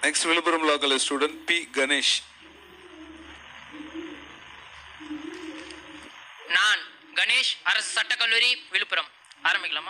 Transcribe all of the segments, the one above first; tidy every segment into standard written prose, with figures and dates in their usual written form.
Next, Villupuram Law College student P. Ganesh. நான் கணேஷ், அரசு சட்டக்கல்லூரி விழுப்புரம். ஆரம்பிக்கலாமா?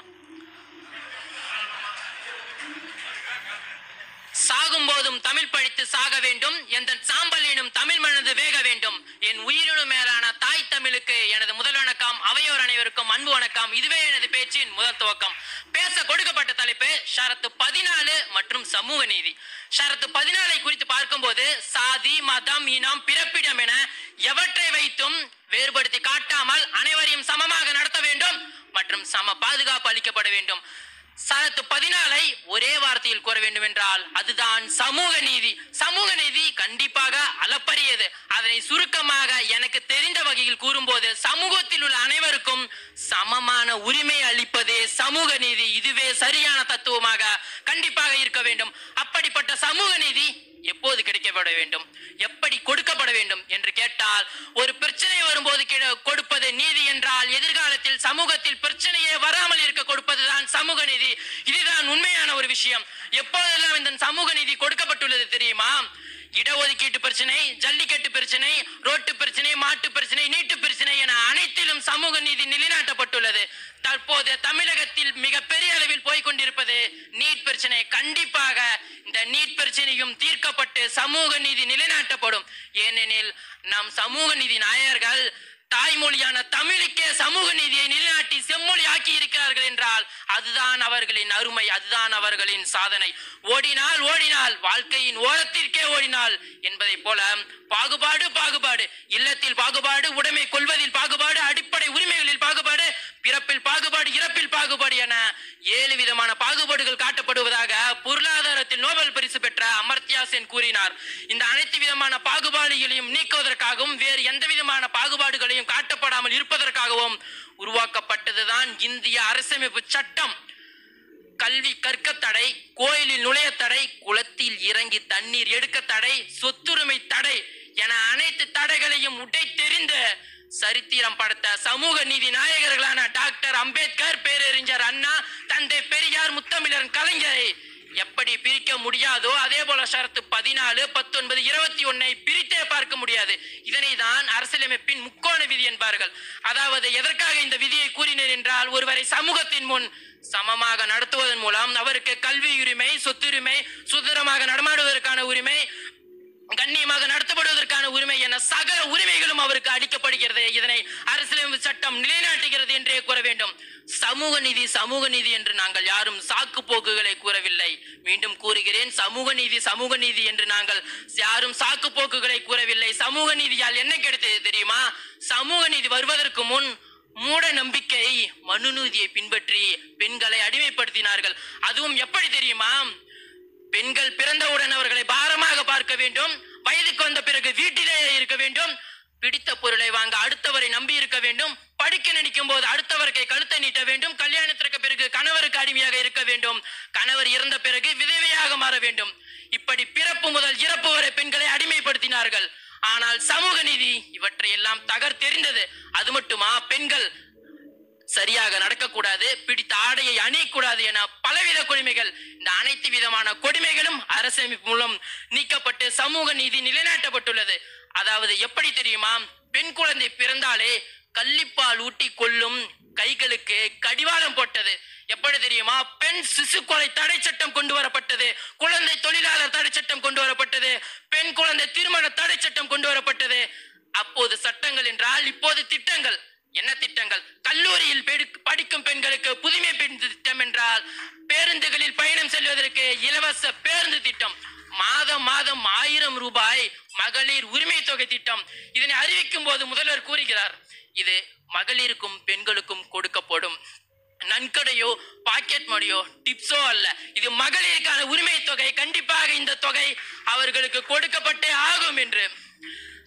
சாகும் போதும் தமிழ் படித்து சாக வேண்டும், எந்த சாம்பல் எனும் தமிழ் மனது வேக வேண்டும். என் உயிரினும் மேலான தாய் தமிழுக்கு எனது முதல் வணக்கம். அவையோர் அனைவருக்கும் அன்பு வணக்கம். இதுவே எனது பேச்சின் முதல் துவக்கம். பேச கொடுக்கப்பட்ட தலைப்பு ஷரத்து 14 மற்றும் சமூக நீதி. ஷரத்து 14 குறித்து பார்க்கும்போது சாதி, மதம், இனம், பிறப்பிடம் என எவற்றை வைத்தும் வேறுபடுத்தி காட்டாமல் அனைவரையும் சமமாக நடத்த வேண்டும் மற்றும் சம பாதுகாப்பு அளிக்கப்பட வேண்டும். ஷரத்து 14 ஒரே வார்த்தையில் கூற வேண்டும் என்றால் அதுதான் சமூக நீதி. சமூக நீதி கண்டிப்பாக அளப்பரியது. அதனை சுருக்கமாக எனக்கு தெரிந்த வகையில் கூறும்போது சமூகத்தில் உள்ள அனைவருக்கும் சமமான உரிமை அளிப்பதே சமூக நீதி. இதுவே சரியான தத்துவமாக கண்டிப்பாக இருக்க வேண்டும். அப்படிப்பட்ட சமூக நீதி எப்போது கிடைக்கப்பட வேண்டும், எப்படி கொடுக்கப்பட வேண்டும் என்று கேட்டால், ஒரு பிரச்சனை வரும்போது கொடுப்பது நீதி என்றால் எதிர்காலத்தில் சமூகத்தில் பிரச்சனையே வராமல் இருக்க கொடுப்பதுதான் சமூக நீதி. இதுதான் உண்மையான ஒரு விஷயம். எப்போதெல்லாம் இந்த சமூக நீதி கொடுக்கப்பட்டுள்ளது தெரியுமா? இடஒதுக்கீட்டு பிரச்சனை, ஜல்லிக்கட்டு பிரச்சனை, ரோட்டு பிரச்சனை, மாட்டு பிரச்சனை, நீட்டு பிரச்சனை என அனைத்திலும் சமூக நீதி நிலைநாட்டப்பட்டுள்ளது. தற்போது தமிழகத்தில் மிக பெரிய அளவில் போய்கொண்டிருப்பது நீட் பிரச்சனை. கண்டிப்பாக இந்த நீட் பிரச்சனையும் தீர்க்கப்பட்டு சமூக நீதி நிலைநாட்டப்படும். ஏனெனில் நம் சமூக நீதி நாயகர்கள் தாய்மொழியான தமிழுக்கே சமூக நீதியை நிலைநாட்டி செம்மொழி ஆக்கி இருக்கிறார்கள் என்றால் அதுதான் அவர்களின் அருமை, அதுதான் அவர்களின் சாதனை. ஓடினால் ஓடினால் வாழ்க்கையின் ஓரத்திற்கே ஓடினால் என்பதை போல பாகுபாடு பாகுபாடு, இல்லத்தில் பாகுபாடு, உடைமை கொள்வதில் பாகுபாடு, அடிப்படை உரிமைகளில் பாகுபாடு, பிறப்பில் பாகுபாடு, இறப்பில் பாகுபாடு என 7 விதமான பாகுபாடுகள் காட்டப்படுவதாக பொருளாதாரத்தில் நோபல் பரிசு பெற்ற அமர்த்தியா சென் கூறினார். இந்த அனைத்து விதமான பாகுபாடுகளையும் நீக்குவதற்காகவும் வேறு எந்த விதமான பாகுபாடுகளையும் காட்டப்படாமல் இருப்பதற்காகவும் உருவாக்கப்பட்டதுதான் இந்திய அரசமைப்பு சட்டம். கல்வி கற்க தடை, கோயிலில் நுழைய தடை, குளத்தில் இறங்கி தண்ணீர் எடுக்க தடை, சொத்துரிமை தடை என அனைத்து தடைகளையும் உடைத்தெறிந்து சரித்திரம் படைத்த சமூக நீதி நாயகர்களான டாக்டர் அம்பேத்கர், பேரறிஞர் அண்ணா, தந்தை பெரியார், முத்தமிழர் கலைஞரை எப்படி பிரிக்க முடியாதோ அதே போல ஷரத்து 14, 19, 21 பிரித்தே பார்க்க முடியாது. இதனை தான் அரசியலமைப்பின் முக்கோண விதி என்பார்கள். அதாவது எதற்காக இந்த விதியை கூறினர் என்றால், ஒருவரை சமூகத்தின் முன் சமமாக நடத்துவதன் மூலம் அவருக்கு கல்வி உரிமை, சொத்துரிமை, சுதந்திரமாக நடமாடுவதற்கான உரிமை, கண்ணியமாக நடத்தப்படுவதற்கான உரிமை என சகல உரிமைகளும் அவருக்கு அளிக்கப்படுகிறது. இதனை அரசியலமைப்பு சட்டம் நிலைநாட்டுகிறது என்றே கூற வேண்டும். சமூக நீதி சமூக நீதி என்று நாங்கள் யாரும் சாக்கு போக்குகளை கூறவில்லை. மீண்டும் கூறுகிறேன், சமூக நீதி சமூக நீதி என்று நாங்கள் யாரும் சாக்கு போக்குகளை கூறவில்லை. சமூக நீதியால் என்ன கிடைத்தது தெரியுமா? சமூக நீதி வருவதற்கு முன் மூட நம்பிக்கை மனுநீதியை பின்பற்றி பெண்களை அடிமைப்படுத்தினார்கள். அதுவும் எப்படி தெரியுமா? பெண்கள் பிறந்தவுடன் அவர்களை பாரமாக பார்க்க வேண்டும், வயதுக்கு வந்த பிறகு வீட்டிலேயே இருக்க வேண்டும், பிடித்த பொருளை வாங்க அடுத்தவரை நம்பி இருக்க வேண்டும், படிக்க நினைக்கும் போது அடுத்தவருக்கு கழுத்தை நீட்ட வேண்டும், கல்யாணத்திற்கு பிறகு கணவருக்கு அடிமையாக இருக்க வேண்டும், கணவர் இறந்த பிறகு விதவையாக மாற வேண்டும். இப்படி பிறப்பு முதல் இறப்பு வரை பெண்களை அடிமைப்படுத்தினார்கள். ஆனால் சமூக நீதி இவற்றை எல்லாம் தகர்த்தெறிந்தது. அது மட்டுமா, பெண்கள் சரியாக நடக்கக்கூடாது, பிடித்த ஆடையை அணியக்கூடாது என பலவித கொடுமைகள், இந்த அனைத்து விதமான கொடுமைகளும் அரசமைப்பு மூலம் நீக்கப்பட்டு சமூக நீதி நிலைநாட்டப்பட்டுள்ளது. அதாவது எப்படி தெரியுமா? பெண் குழந்தை பிறந்தாலே கள்ளிப்பால் ஊட்டி கொள்ளும் கைகளுக்கு கடிவாளம் போட்டது. எப்படி தெரியுமா? பெண் சிசு கொலை தடை சட்டம் கொண்டு வரப்பட்டது, குழந்தை தொழிலாளர் தடை சட்டம் கொண்டு வரப்பட்டது, பெண் குழந்தை திருமண தடை சட்டம் கொண்டு வரப்பட்டது. அப்போது சட்டங்கள் என்றால் இப்போது திட்டங்கள். என்ன திட்டங்கள்? கல்லூரியில் படிக்கும் பெண்களுக்கு புதுமை பெண் திட்டம் என்றால் பேருந்துகளில் பயணம் செல்வதற்கு இலவச பேருந்து திட்டம், மாதம் மாதம் 1000 ரூபாய் மகளிர் உரிமை தொகை திட்டம். இதனை அறிவிக்கும் போது முதல்வர் கூறுகிறார், இது மகளிருக்கும் பெண்களுக்கும் கொடுக்கப்படும் நன்கொடையோ பாக்கெட் மணியோ டிப்ஸோ அல்ல, இது மகளிருக்கான உரிமை தொகை. கண்டிப்பாக இந்த தொகை அவர்களுக்கு கொடுக்கப்பட்டே ஆகும் என்று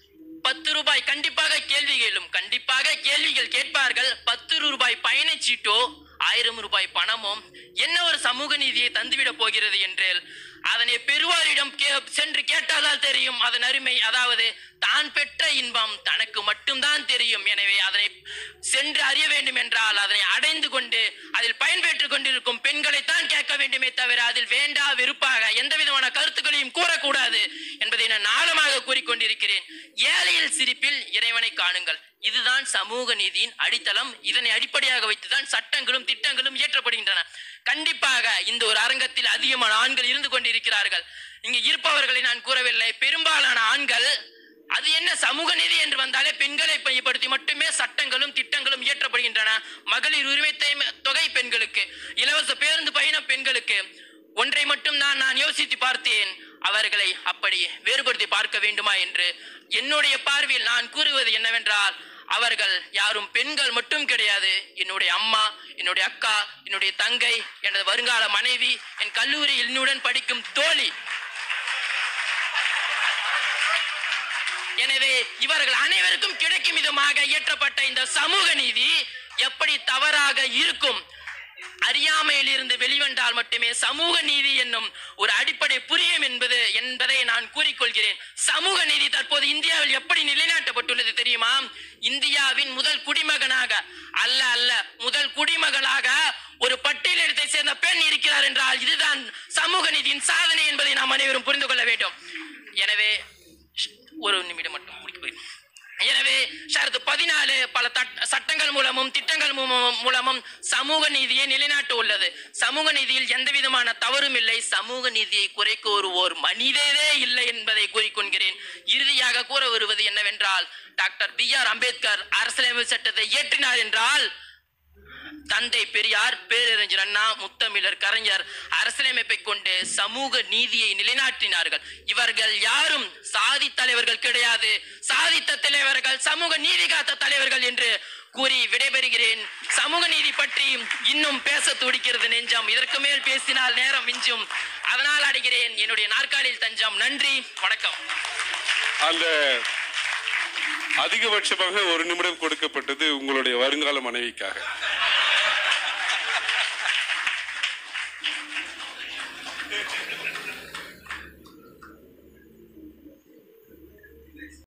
ரூபாய் கண்டிப்பாக கேள்விகள் கேட்பார்கள். 10 ரூபாய் பயணச்சீட்டோ 1000 ரூபாய் பணமும் என்ன ஒரு சமூக நீதியை தந்துவிட போகிறது என்றால் அதனை பெறுவாரிடம் சென்று கேட்டால் தெரியும் அதன் அருமை. அதாவது தான் பெற்ற இன்பம் தனக்கு மட்டும்தான் தெரியும். எனவே அதனை சென்று அறிய வேண்டும் என்றால் அதனை அடைந்து கொண்டு அதில் பயன்பெற்றுக் கொண்டிருக்கும் பெண்களை தான் கேட்க வேண்டுமே தவிர அதில் வேண்டா வெறுப்பாக எந்த விதமான கருத்துக்களையும் கூறக்கூடாது என்பதை நான் ஆழமாக கூறிக்கொண்டிருக்கிறேன். ஏழையில் சிரிப்பில் இறைவனை காணுங்கள். இதுதான் சமூக நீதியின் அடித்தளம். இதனை அடிப்படையாக வைத்துதான் சட்டங்களும் திட்டங்களும் இயற்றப்படுகின்றன. கண்டிப்பாக இந்த ஒரு அரங்கத்தில் அதிகமான ஆண்கள் இருந்து கொண்டிருக்கிறார்கள். இங்கு இருப்பவர்களை நான் கூறவில்லை. பெரும்பாலான ஆண்கள் அது என்ன சமூக நீதி என்று வந்தாலே பெண்களை பயன்படுத்தி மட்டுமே சட்டங்களும் திட்டங்களும் இயற்றப்படுகின்றன. மகளிர் உரிமை தொகை பெண்களுக்கு, இலவச பேருந்து பயணம் பெண்களுக்கு. ஒன்றை மட்டும் நான் யோசித்து பார்த்தேன், அவர்களை அப்படி வேறுபடுத்தி பார்க்க வேண்டுமா என்று. என்னுடைய பார்வையில் நான் கூறுவது என்னவென்றால் அவர்கள் யாரும் பெண்கள் மட்டும் கிடையாது. என்னுடைய அம்மா, என்னுடைய அக்கா, என்னுடைய தங்கை, எனது வருங்கால மனைவி, என் கல்லூரியில் என்னுடன் படிக்கும் தோழி. எனவே இவர்கள் அனைவருக்கும் கிடைக்கும் விதமாக இயற்றப்பட்ட இந்த சமூக நீதி எப்படி தவறாக இருக்கும்? அறியாமையில் இருந்து வெளிவந்தால் மட்டுமே சமூக நீதி என்னும் ஒரு அடிப்படை புரியும் என்பதை நான் கூறிக்கொள்கிறேன். சமூக நீதி தற்போது இந்தியாவில் எப்படி நிலைநாட்டப்பட்டுள்ளது தெரியுமா? இந்தியாவின் முதல் குடிமகனாக அல்ல முதல் குடிமகளாக ஒரு பட்டியலிடத்தை சேர்ந்த பெண் இருக்கிறார் என்றால் இதுதான் சமூக நீதியின் சாதனை என்பதை நாம் அனைவரும் புரிந்து கொள்ள வேண்டும். எனவே ஒரு நிமிடம் மட்டும் முடிக்க போய். எனவே ஷரத்து 14 பல சட்டங்கள் மூலமும் திட்டங்கள் மூலமும் சமூக நீதியை நிலைநாட்ட உள்ளது. சமூக நீதியில் எந்த விதமான தவறும் இல்லை. சமூக நீதியை குறைக்க ஒரு மனிதரே இல்லை என்பதை கூறிக்கொள்கிறேன். இறுதியாக கூற வருவது என்னவென்றால் டாக்டர் BR அம்பேத்கர் அரசியலமைப்பு சட்டத்தை இயற்றினார் என்றால் தந்தை பெரியார், பேரறிஞர் அண்ணா, முத்தமிழர் கலைஞர் அரசியலமைப்பை கொண்டு சமூக நீதியை நிலைநாட்டினார்கள். இவர்கள் யாரும் சாதி தலைவர்கள் கிடையாது. சாதித்த தலைவர்கள் சமூக நீதி காத்த தலைவர்கள் என்று கூறி விடைபெறுகிறேன். சமூக நீதி பற்றி இன்னும் பேச துடிக்கிறது நெஞ்சம். இதற்கு மேல் பேசினால் நேரம் மிஞ்சும். அதனால் அடைகிறேன் என்னுடைய நாற்காலியில் தஞ்சம். நன்றி, வணக்கம். அந்த அதிகபட்சமாக 1 நிமிடம் கொடுக்கப்பட்டது உங்களுடைய வருங்கால மனைவிக்காக.